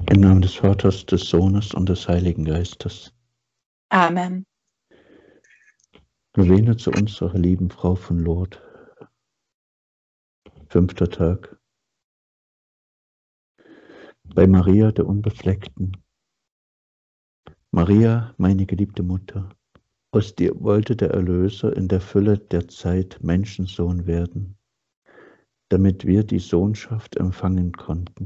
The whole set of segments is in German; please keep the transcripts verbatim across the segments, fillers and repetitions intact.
Im Namen des Vaters, des Sohnes und des Heiligen Geistes. Amen. Novene zu unserer lieben Frau von Lourdes. Fünfter Tag. Bei Maria der Unbefleckten. Maria, meine geliebte Mutter, aus dir wollte der Erlöser in der Fülle der Zeit Menschensohn werden, damit wir die Sohnschaft empfangen konnten.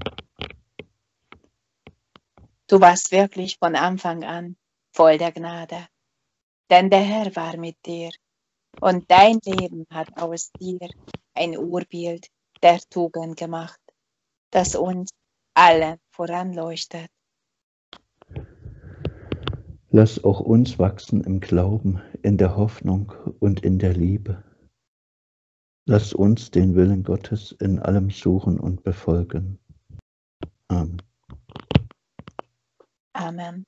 Du warst wirklich von Anfang an voll der Gnade, denn der Herr war mit dir und dein Leben hat aus dir ein Urbild der Tugend gemacht, das uns allen voranleuchtet. Lass auch uns wachsen im Glauben, in der Hoffnung und in der Liebe. Lass uns den Willen Gottes in allem suchen und befolgen. Amen. Amen.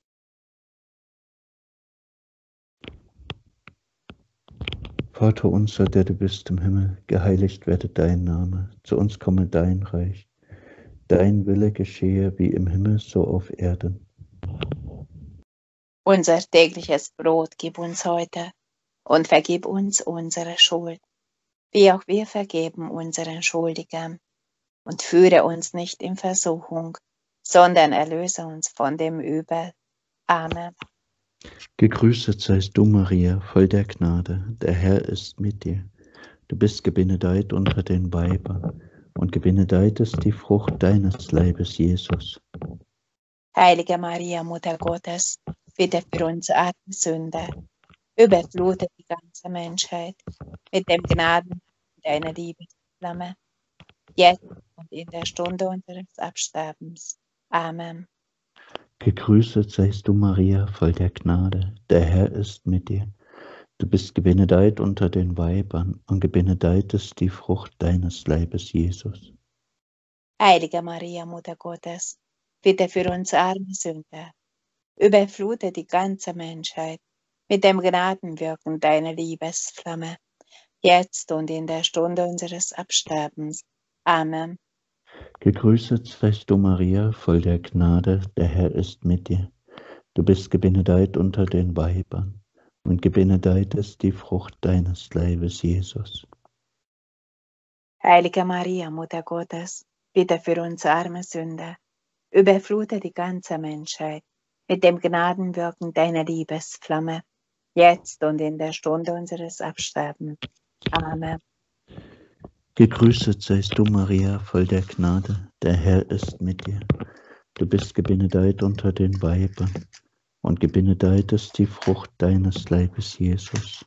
Vater unser, der du bist im Himmel, geheiligt werde dein Name, zu uns komme dein Reich. Dein Wille geschehe wie im Himmel, so auf Erden. Unser tägliches Brot gib uns heute und vergib uns unsere Schuld, wie auch wir vergeben unseren Schuldigern. Und führe uns nicht in Versuchung, sondern erlöse uns von dem Übel. Amen. Gegrüßet seist du, Maria, voll der Gnade, der Herr ist mit dir. Du bist gebenedeit unter den Weibern, und gebenedeit ist die Frucht deines Leibes, Jesus. Heilige Maria, Mutter Gottes, bitte für uns arme Sünder, überflute die ganze Menschheit mit dem Gnaden deiner Liebesflamme, jetzt und in der Stunde unseres Absterbens. Amen. Gegrüßet seist du, Maria, voll der Gnade, der Herr ist mit dir. Du bist gebenedeit unter den Weibern, und gebenedeit ist die Frucht deines Leibes, Jesus. Heilige Maria, Mutter Gottes, bitte für uns arme Sünder, überflute die ganze Menschheit mit dem Gnadenwirken deiner Liebesflamme, jetzt und in der Stunde unseres Absterbens. Amen. Gegrüßet seist du, Maria, voll der Gnade, der Herr ist mit dir. Du bist gebenedeit unter den Weibern, und gebenedeit ist die Frucht deines Leibes, Jesus. Heilige Maria, Mutter Gottes, bitte für uns arme Sünder, überflute die ganze Menschheit mit dem Gnadenwirken deiner Liebesflamme, jetzt und in der Stunde unseres Absterbens. Amen. Gegrüßet seist du, Maria, voll der Gnade, der Herr ist mit dir. Du bist gebenedeit unter den Weibern, und gebenedeit ist die Frucht deines Leibes, Jesus.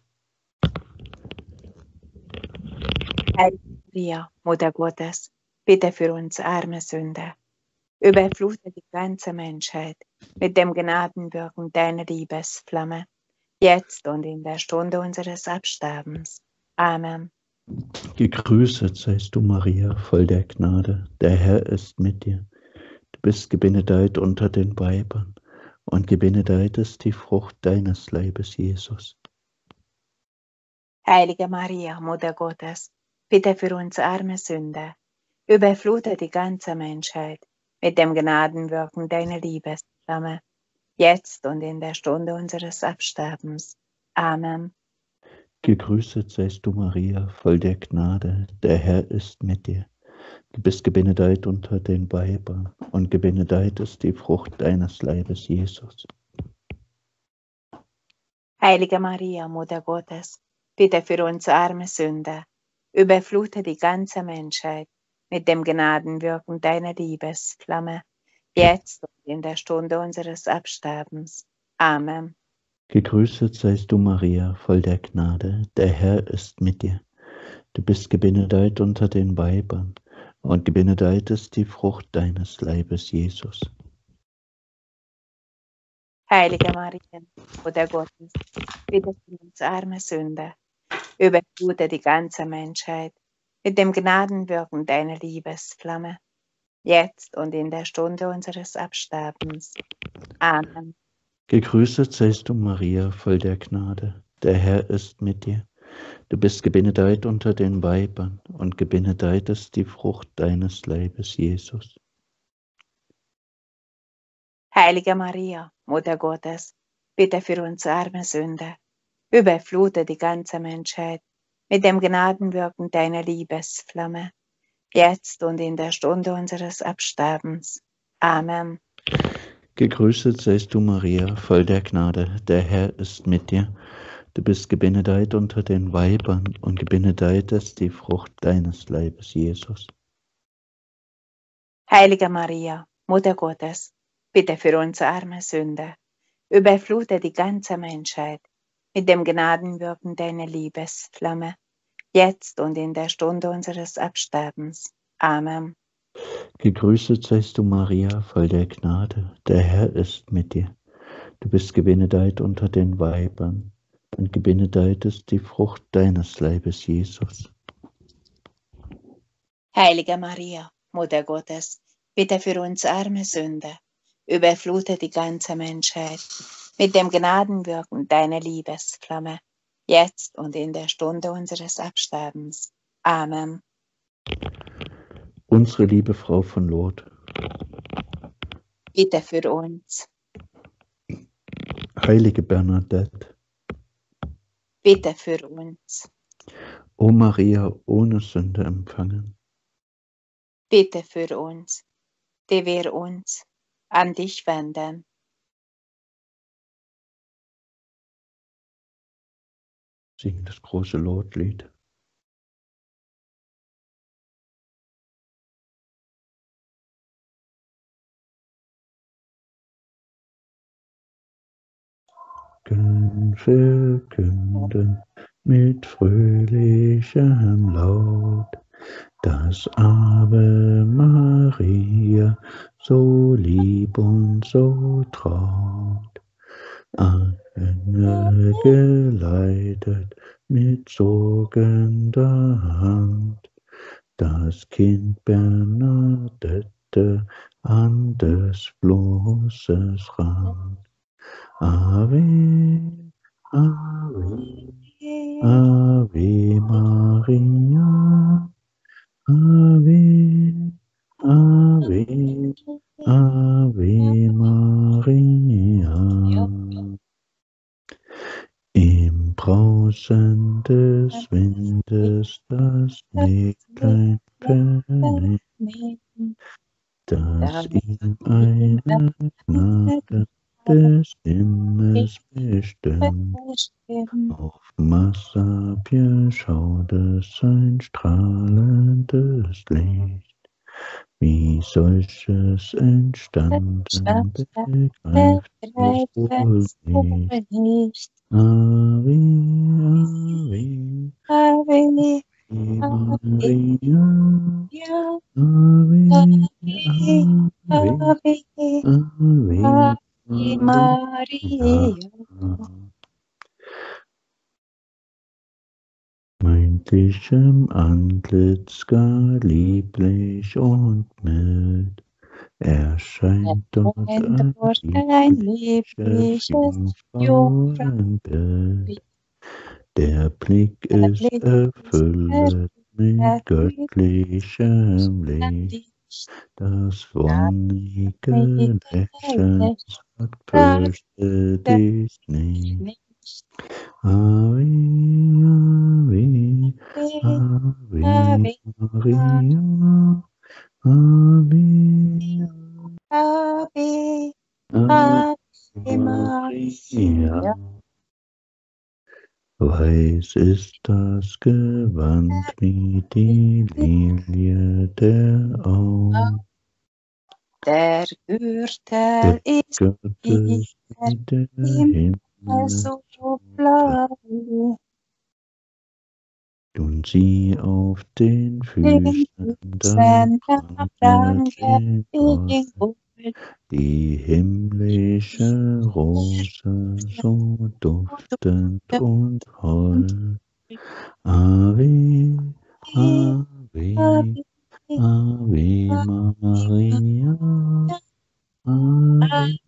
Heilige Maria, Mutter Gottes, bitte für uns arme Sünder, überflute die ganze Menschheit mit dem Gnadenwirken deiner Liebesflamme, jetzt und in der Stunde unseres Absterbens. Amen. Gegrüßet seist du, Maria, voll der Gnade, der Herr ist mit dir. Du bist gebenedeit unter den Weibern, und gebenedeit ist die Frucht deines Leibes, Jesus. Heilige Maria, Mutter Gottes, bitte für uns arme Sünder, überflute die ganze Menschheit mit dem Gnadenwirken deiner Liebesflamme, jetzt und in der Stunde unseres Absterbens. Amen. Gegrüßet seist du, Maria, voll der Gnade, der Herr ist mit dir. Du bist gebenedeit unter den Weibern, und gebenedeit ist die Frucht deines Leibes, Jesus. Heilige Maria, Mutter Gottes, bitte für uns arme Sünder, überflute die ganze Menschheit mit dem Gnadenwirken deiner Liebesflamme, jetzt und in der Stunde unseres Absterbens. Amen. Gegrüßet seist du, Maria, voll der Gnade, der Herr ist mit dir. Du bist gebenedeit unter den Weibern, und gebenedeit ist die Frucht deines Leibes, Jesus. Heilige Maria, Mutter Gottes, bitte für uns arme Sünder, überflute die ganze Menschheit mit dem Gnadenwirken deiner Liebesflamme, jetzt und in der Stunde unseres Absterbens. Amen. Gegrüßet seist du, Maria, voll der Gnade, der Herr ist mit dir. Du bist gebenedeit unter den Weibern, und gebenedeit ist die Frucht deines Leibes, Jesus. Heilige Maria, Mutter Gottes, bitte für uns arme Sünder, überflute die ganze Menschheit mit dem Gnadenwirken deiner Liebesflamme, jetzt und in der Stunde unseres Absterbens. Amen. Gegrüßet seist du, Maria, voll der Gnade, der Herr ist mit dir. Du bist gebenedeit unter den Weibern und gebenedeit ist die Frucht deines Leibes, Jesus. Heilige Maria, Mutter Gottes, bitte für uns arme Sünder, überflute die ganze Menschheit mit dem Gnadenwirken deiner Liebesflamme, jetzt und in der Stunde unseres Absterbens. Amen. Gegrüßet seist du, Maria, voll der Gnade, der Herr ist mit dir. Du bist gebenedeit unter den Weibern und gebenedeit ist die Frucht deines Leibes, Jesus. Heilige Maria, Mutter Gottes, bitte für uns arme Sünder, überflute die ganze Menschheit mit dem Gnadenwirken deiner Liebesflamme, jetzt und in der Stunde unseres Absterbens. Amen. Unsere liebe Frau von Lourdes, bitte für uns. Heilige Bernadette, bitte für uns. O Maria, ohne Sünde empfangen, bitte für uns, die wir uns an dich wenden. Singen das große Lourdeslied. Verkünden mit fröhlichem Laut das Ave Maria, so lieb und so traut. Engel geleitet mit sorgender Hand, das Kind Bernadette an des Flosses Rand. Ave, Ave, Ave Maria, Ave, Ave, Ave Maria. Im Brausen des Windes das Mägdlein vernimmt, das ihm eine Gnade des Himmels bestimmt. Auf Massapia schaut es sein strahlendes Licht. Wie solches entstanden, begreift es wohl nicht. Ave, Ave, Ave, Maria, Ave, Ave, Ave, Ave Maria. Freundlichem Antlitz gar lieblich und mild, erscheint dort ein liebliches Jungfrauenbild. Der Blick ist erfüllet mit göttlichem Licht, das wonnige Lächeln sagt, fürchte dich nicht. Ave, Ave, Ave Maria, Ave, Ave, Ave Maria. Weiß ist das Gewand wie die Lilie der Augen. Der Gürtel ist Gürtel wie der Himmel so blau. Und sie auf den Füßen da prangt die himmlische Rose, so duftend und hold. Ave, Ave, Ave Maria, Ave,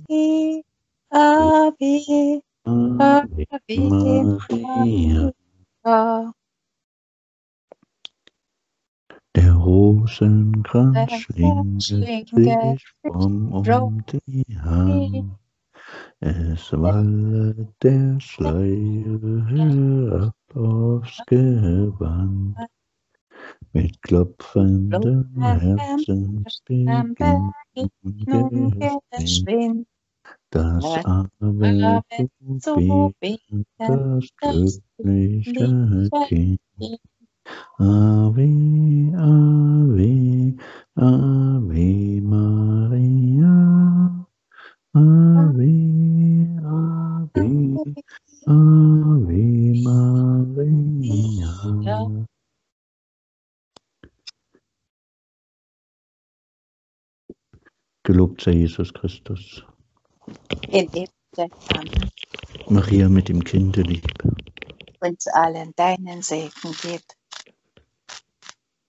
Ave, Ave Maria. Der Rosenkranz schlinget sich fromm um die Hand. Es wallet der Schleier herab aufs Gewand. Mit klopfendem Herzen beginnt geschwind das Ave zu beten, das glückliche Kind. Ave, Ave, Ave Maria, Ave, Ave, Ave Maria. Gelobt sei Jesus Christus. In Ewigkeit. Amen. Maria mit dem Kinde lieb. Uns allen deinen Segen gibt.